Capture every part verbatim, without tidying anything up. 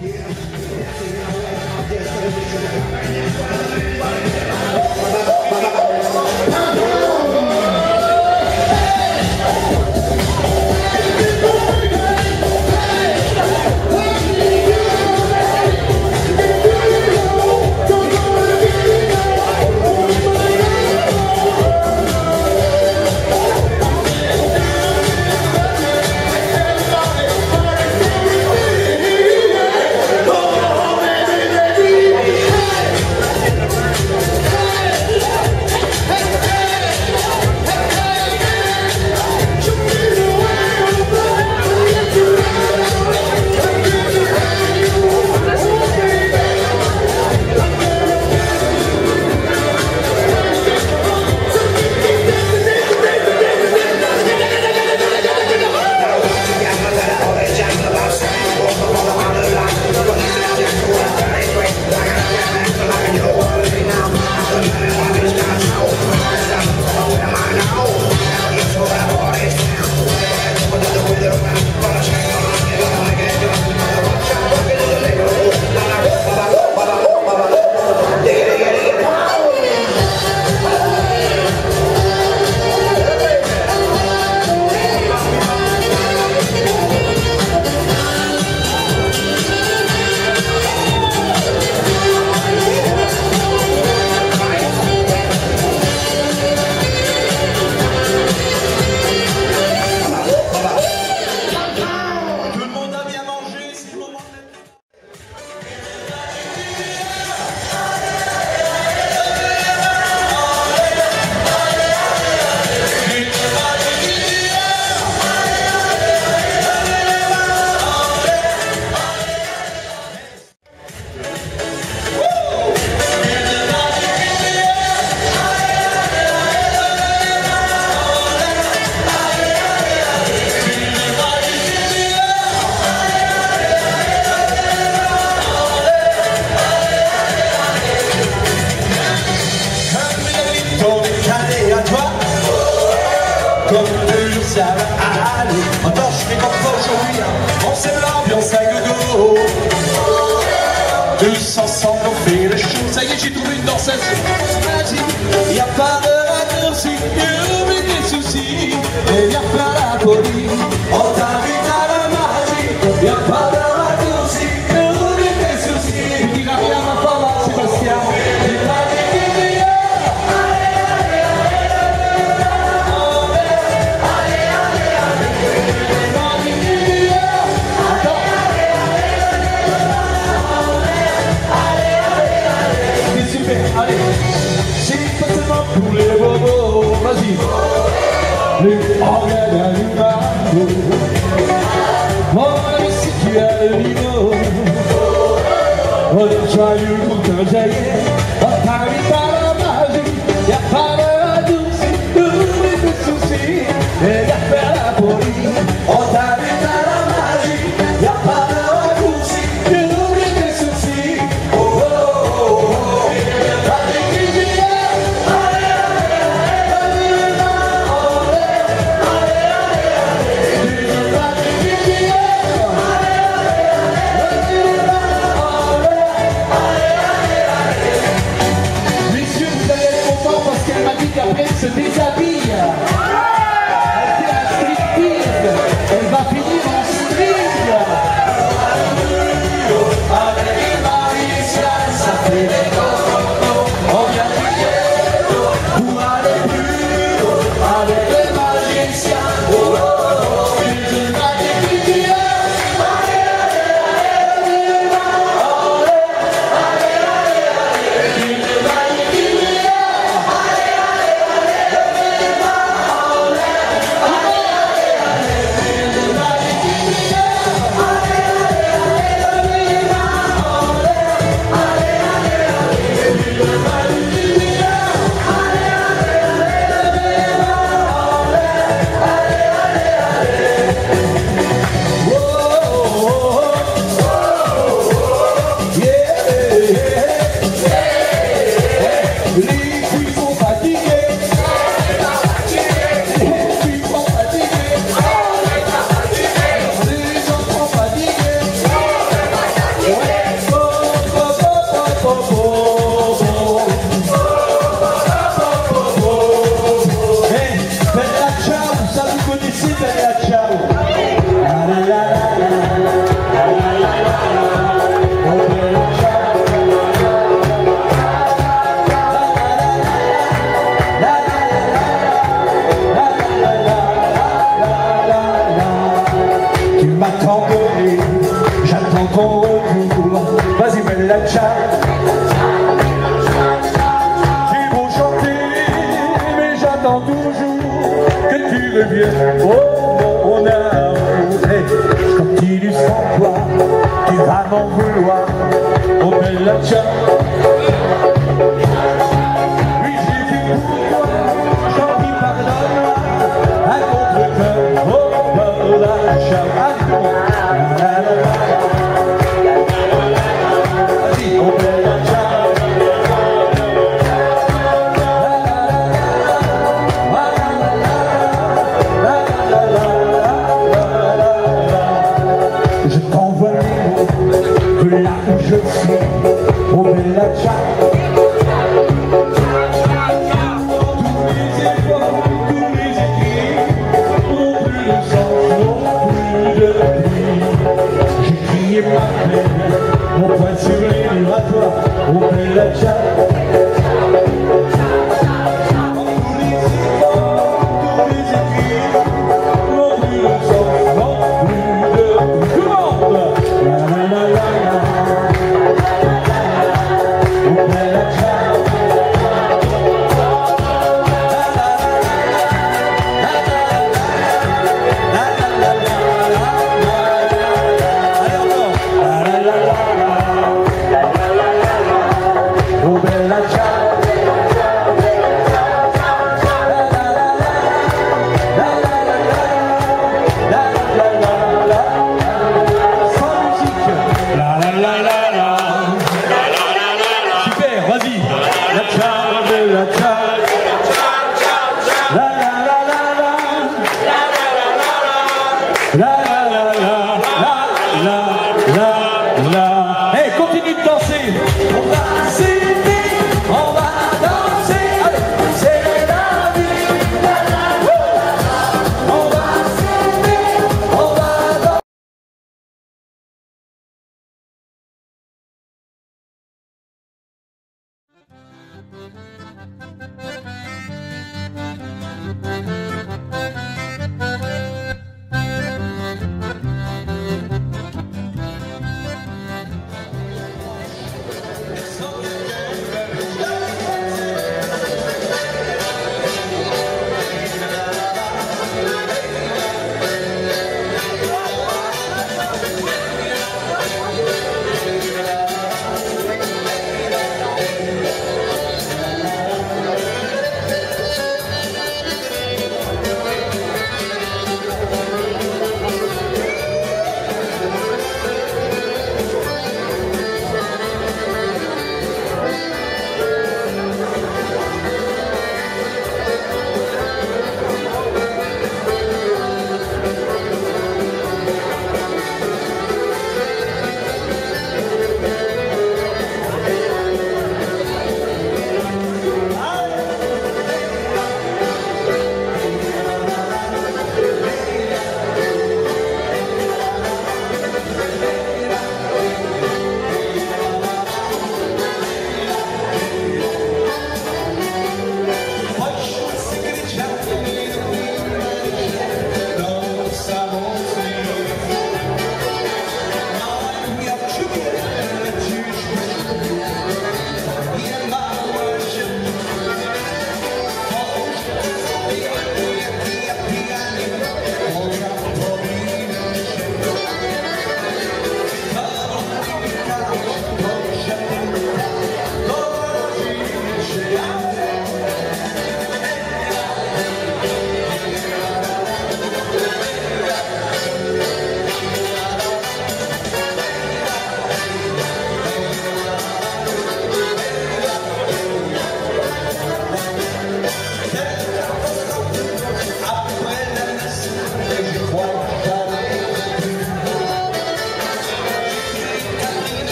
comme deux, ça va aller. Attends, je fais comme ça aujourd'hui, hein. On sait l'ambiance à gogo. Tous ensemble, on fait les choses. Ça y est, j'ai trouvé une danseuse magique. Y'a pas de raccourci, oublie tes soucis. Et y'a pas la folie, on t'invite à la magie. Y'a pas de raccourci, oublie tes soucis. Il a rien à faire, Sébastien. Allez, c'est pas seulement pour les bobos, vas-y. Les organes à l'humain. Oh, mais si tu as le niveau, on est joyeux pour t'enjailler. On t'invite à la magie, y'a pas de raccourci, oublie tes soucis. Et y'a pas la folie, on t'invite à la magie, y'a pas de raccourci, oublie tes soucis. Oh, oh, oh, oh. Après, elle se déshabille. Elle fait un striptease. Elle va m'as tant donné, j'attends ton retour. Vas-y, belle cha. J'ai beau chanter, mais j'attends toujours que tu reviennes. Oh mon amour, hey, je continue sans toi, tu vas m'en vouloir. Oh belle cha. Oui, j'ai fait pour toi, j'en prie pardonne-moi. À contre-cœur, oh belle cha. Vas-y, oh belle cha. Je t'envoie les mots de là où je suis, oh belle cha. Tous les efforts, tous les écrits n'ont plus de sens, n'ont plus de prix. J'ai crié ma peine, mon poing sur les murs à toi, oh belle cha. Tous les efforts, tous les écrits n'ont plus de sens, n'ont plus de prix. Tout le monde! La la la la la. Oh belle cha. Oh bella ciao, la la la la, la la la la, sans musique, la la la la la, super, vas-y, la ciao, bella ciao, la la la la la, la la la la, la la la la, hey, continue de danser, on va s'aimer. On va danser, allez, c'est la vie, la la la. On va s'aimer, on va danser.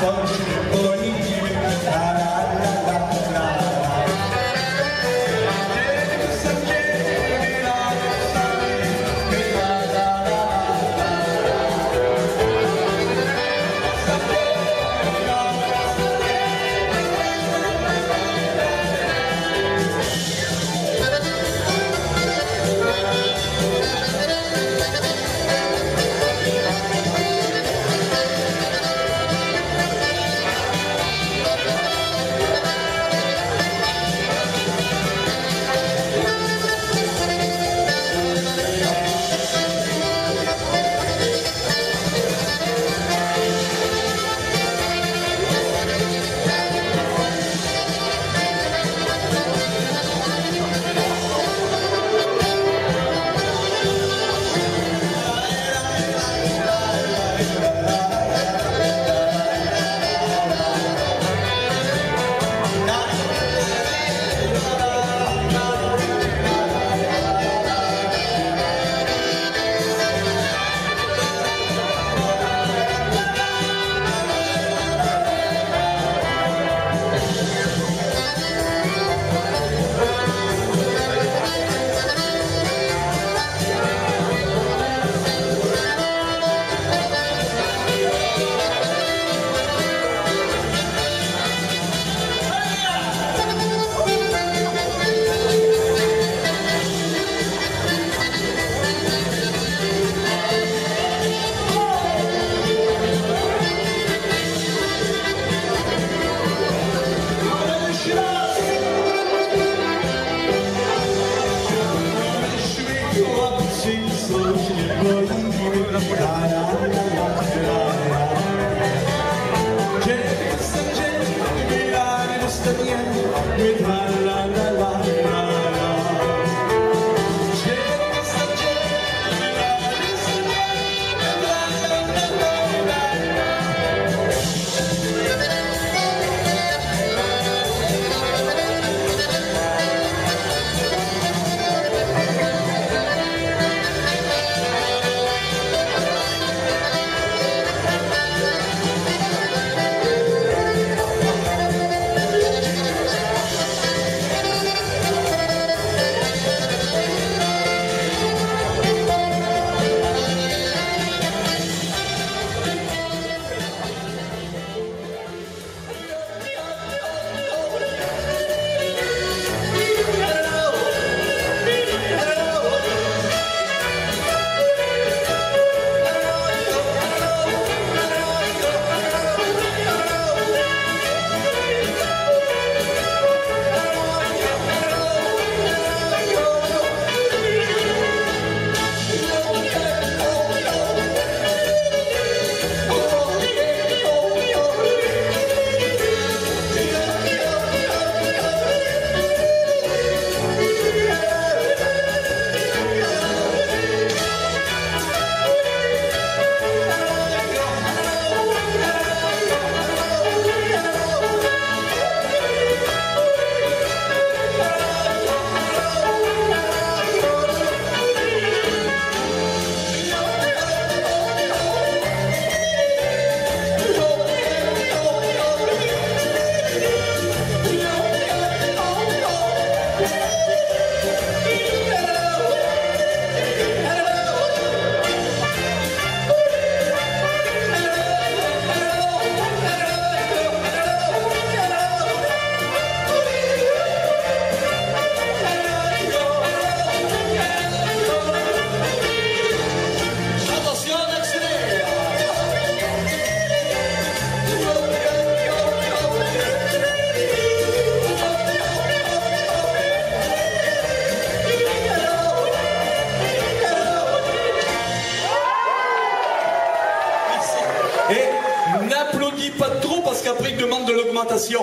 N'applaudis pas trop parce qu'après il demande de l'augmentation.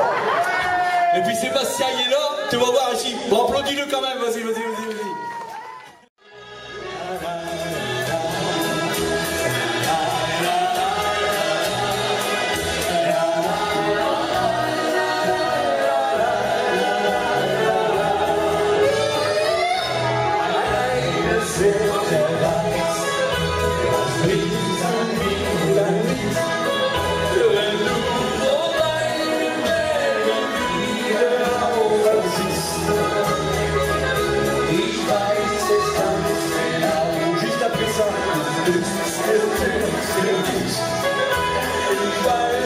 Et puis Sébastien il est là, tu vas voir ici. Bon, applaudis-le quand même, vas-y, vas-y, vas-y, vas-y. Please, I mean, Bye.